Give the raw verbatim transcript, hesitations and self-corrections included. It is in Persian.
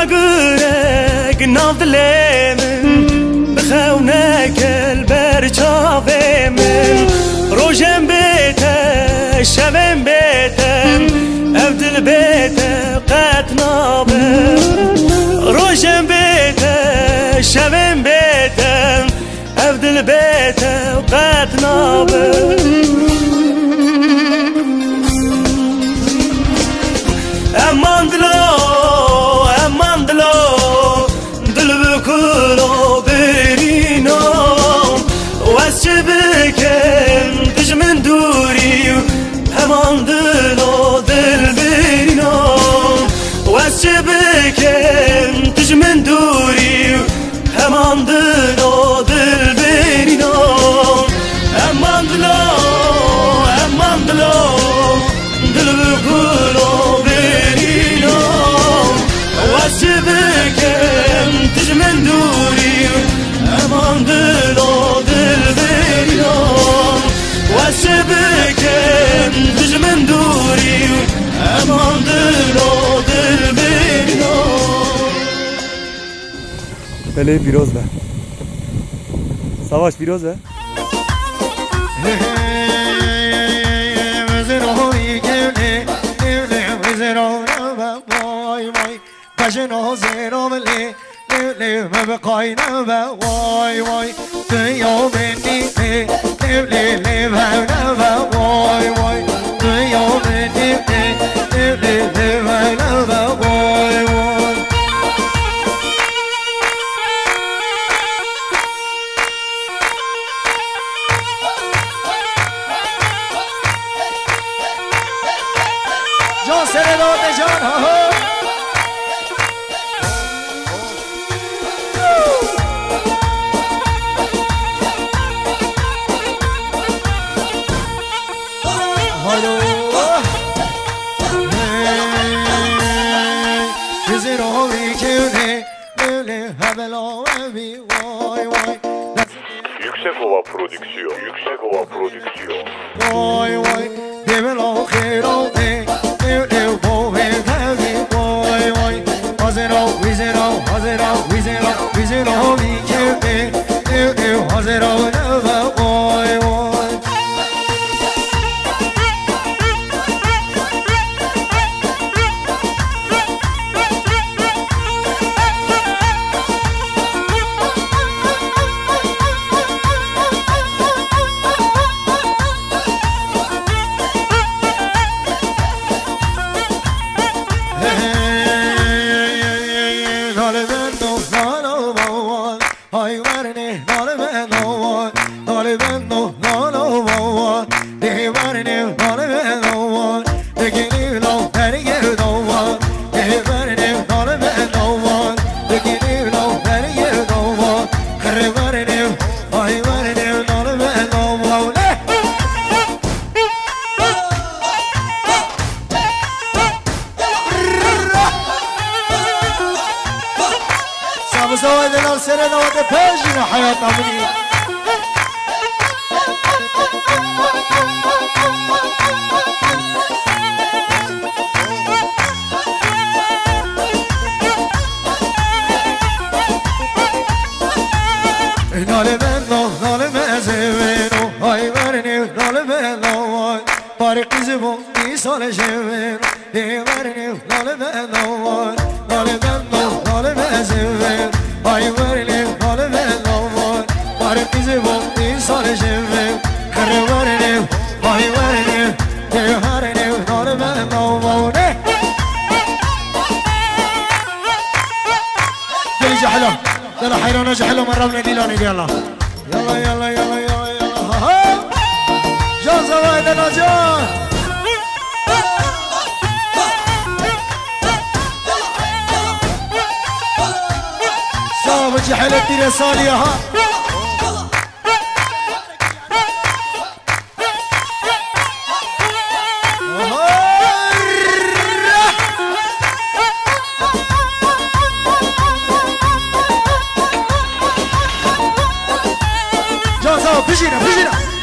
گرگ ناو دل من بخونک البر چاوه من روشم بیته شبم بیته افدل بیته قد نابه روشم بیته شبم بیته افدل بیته قد نابه امان دلو امان دلو دل بکلو برینو واس بکن دجمن دوری امان دلو دل برینو واس بکن دجمن دوری امان دلو دل برینو امان دلو امان دلو دل بکلو بكم تجمن دوري امان دلو دل بريوم واسبكم تجمن دوري امان دلو دل بريوم بله پیروز به سواش پیروز به جنو زيرو ملي لي ما بقاينا با واي واي في يوم اني لي لي لي ما با واي واي في يوم اني لي لي لي ما با واي واي جو سيرو de جان هو Yüksekova Prodüksiyon, Yüksekova Prodüksiyon. Vay vay, demin o khiro de, ev ev bo ve tabi. Vay vay, hazır ol, hazır ol, hazır ol, hazır ol, hazır ol ikide, ev ev hazır ol neva. Vay vay. مسوي لنا سيرنا وتفاجئنا حياتنا مني نال منو نال مزمنو های ورنی نال منو بارق زبون بی سال شمنو ای ورنی نال منو نال منو نال مزمنو های ورنی نال منو بارق زبون بی سال شمنو کر ورنی های ورنی ای ورنی نال منو نه جاي جحلو يلا حيران جحلو مرة من ديلاني يلا يلا يلا يلا يلا يلا ها جان زوايد انا جان صاب جحل الدير صالية ها بجينا بجينا